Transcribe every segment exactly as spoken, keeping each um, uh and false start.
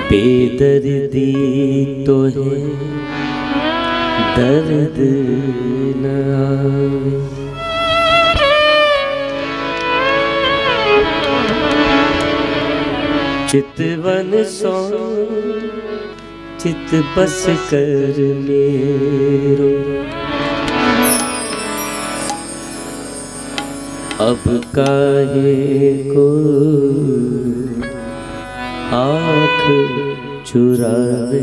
बेदर्दी तो है दर्द न आवे, चितवन सो चित बस कर मेरो, अब काहे को आँख चुरावे।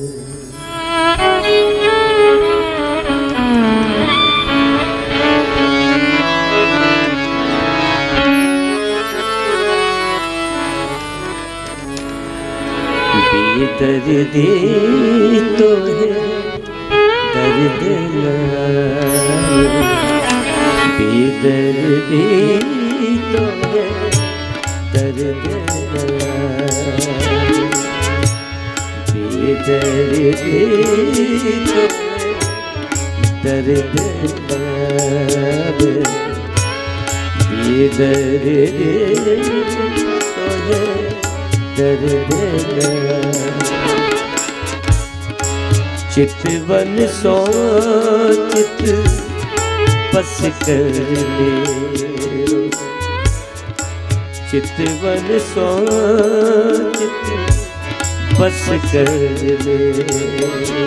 बेदर्दी तो है दर्द न आवे, बेदर्दी तो है दर्द न आवे, बेदर्दी तो है दर्द न आवे, बेदर्दी तो है दर्द न आवे। चितवन सो चित बस कर मेरो, चितवन सो चित बस कर मेरो,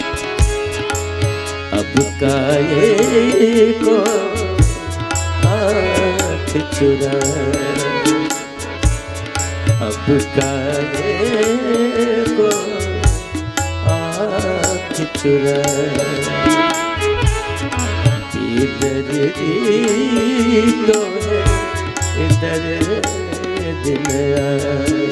अब काहे को आँख चुरा, अब काहे को आँख चुरा। बेदर्दी तो है दर्द न आवे,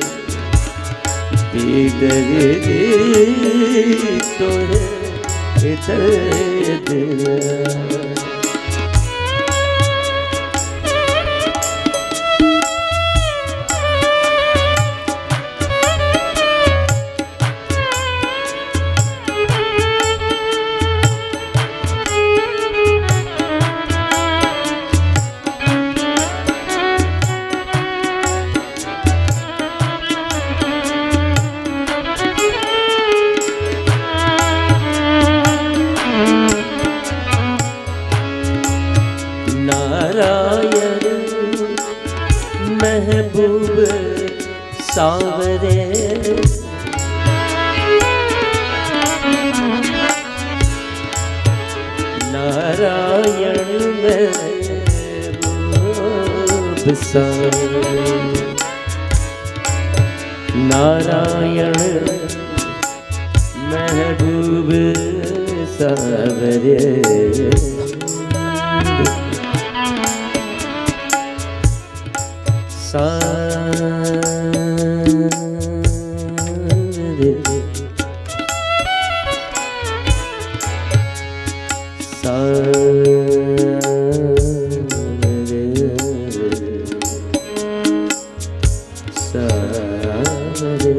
बेदर्दी तो है दर्द न आवे। नारायण महबूब सांवरे, नारायण महबूब सांवरे, नारायण महबूब सांवरे, सांवरे सांवरे सांवरे।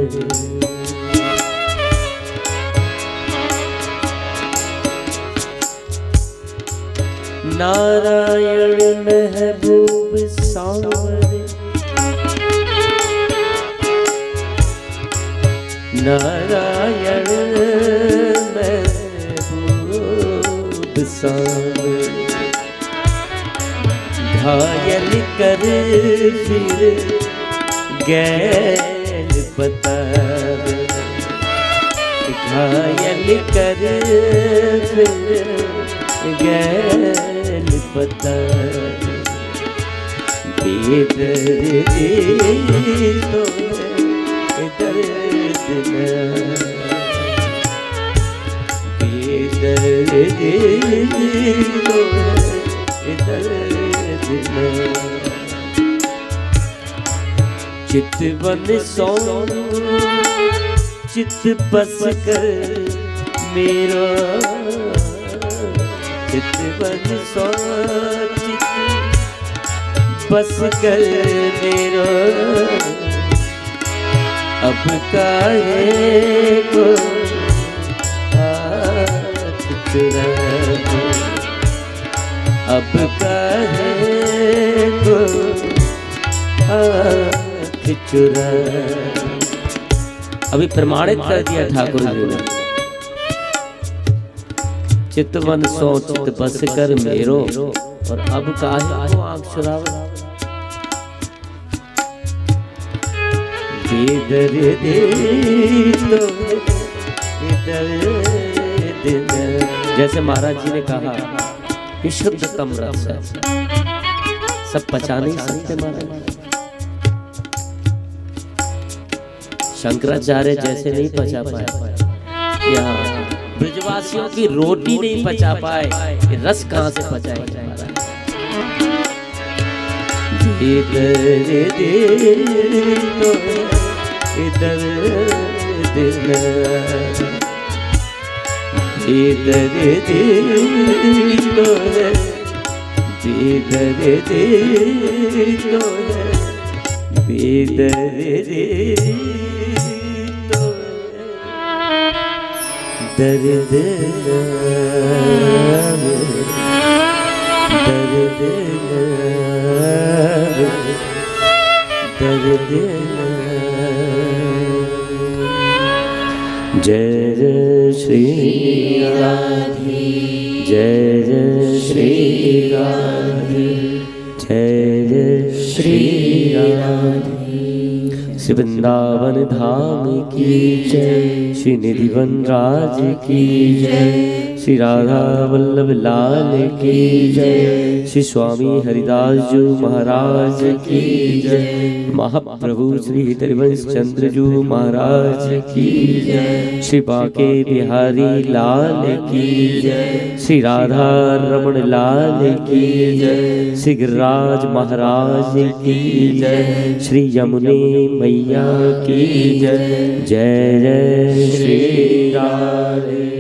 नारायण महबूब सांवरे, नारायण महबूब सांवरे, घायल कर फिर गैल बतावे, घायल कर फिर गैल बतावे, बेदर्दी तो है दर्द न आवे, बेदर्दी तो है दर्द न आवे। चितवन सो चित बस कर मेरो, चितवन सो चित बस कर मेरो, अब काहे को आँख चुरावे, अब काहे को आँख चुरावे, अभी प्रमाणित कर दिया ठाकुर जी ने। चितवन सो चित बस कर मेरो, और अब काहे को आंख चुरावे। इधर दे तो इधर दिन, जैसे महाराज जी ने कहा कि शुद्धतम रस है, सब पचा नहीं सकते महाराज। शंकराचार्य जैसे नहीं पचा पाए, यहाँ ब्रजवासियों की रोटी नहीं पचा पाए, रस कहाँ से पचाएंगे महाराज। इधर दिन तो इधर दिन, इधर दिन तो इधर दिन तो इधर दिन तो दर्द दर्द दर्द। जय जय श्री राधे, जय जय श्री राधे, जय जय श्री राधे। श्री वृंदावन धाम की जय, श्री निधिवन राज की जय, श्री राधा वल्लभ लाल की जय, श्री स्वामी हरिदास जी महाराज की जय, महाप्रभु श्री हरिवंश चंद्र जी महाराज की जय, श्री बांके बिहारी लाल की जय, श्री राधा रमण लाल की जय, श्री गिरिराज महाराज की जय, श्री यमुने मैया की जय। जय जय श्री राधे।